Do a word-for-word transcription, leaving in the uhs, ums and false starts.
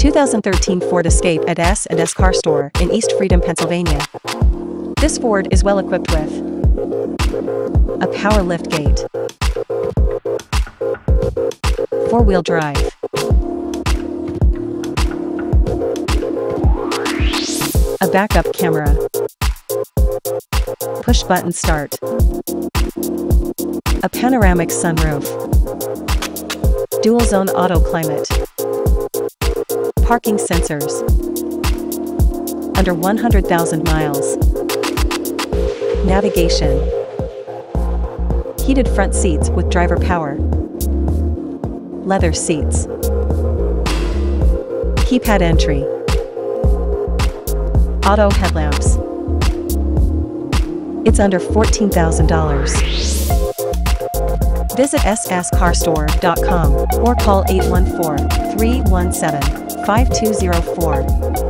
two thousand thirteen Ford Escape at S and S Car Store in East Freedom, Pennsylvania. This Ford is well equipped with a power liftgate, four-wheel drive, a backup camera, push-button start, a panoramic sunroof, dual-zone auto climate, parking sensors, under one hundred thousand miles, navigation, heated front seats with driver power, leather seats, keypad entry, auto headlamps. It's under fourteen thousand dollars. Visit S S car store dot com or call eight one four, three one seven, five two zero four.